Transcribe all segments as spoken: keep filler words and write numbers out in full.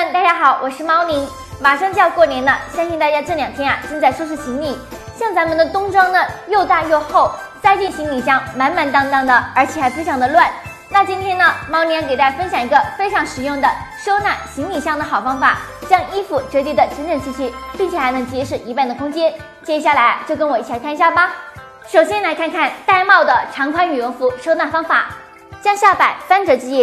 们，大家好，我是猫宁。马上就要过年了，相信大家这两天啊正在收拾行李。像咱们的冬装呢，又大又厚，塞进行李箱满满当当的，而且还非常的乱。那今天呢，猫宁要给大家分享一个非常实用的收纳行李箱的好方法，将衣服折叠的整整齐齐，并且还能节省一半的空间。接下来就跟我一起来看一下吧。首先来看看玳瑁的长款羽绒服收纳方法，将下摆翻折之页。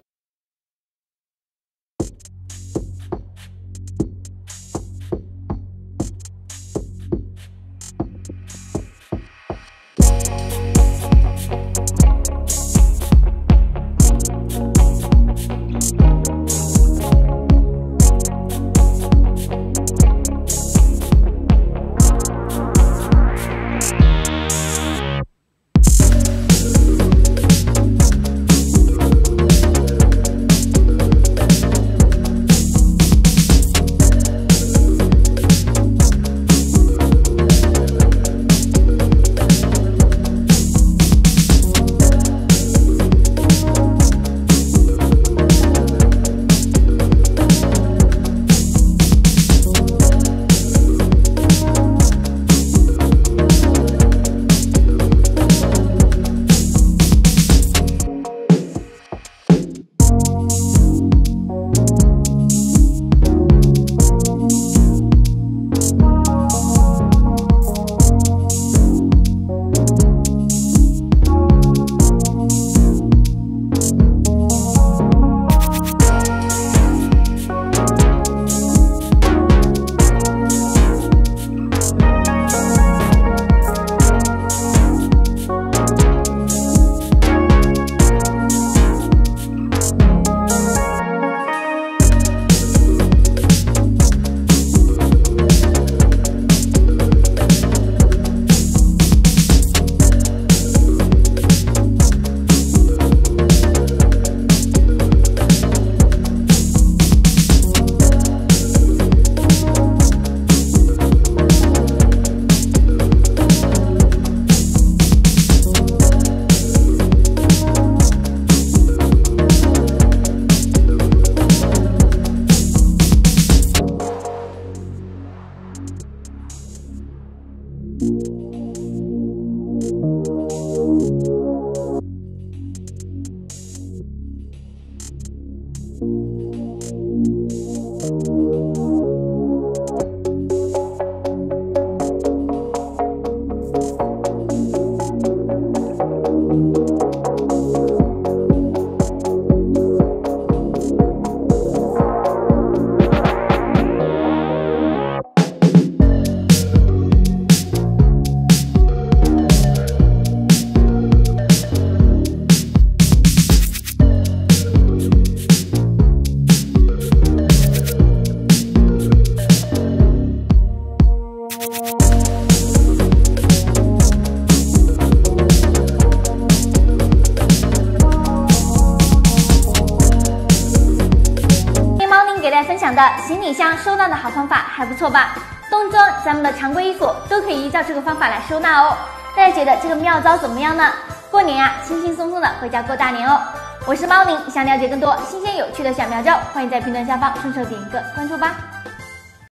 给大家分享的行李箱收纳的好方法还不错吧？冬装咱们的常规衣服都可以依照这个方法来收纳哦。大家觉得这个妙招怎么样呢？过年啊，轻轻松松的回家过大年哦。我是猫宁，想了解更多新鲜有趣的小妙招，欢迎在评论下方顺手点一个关注吧。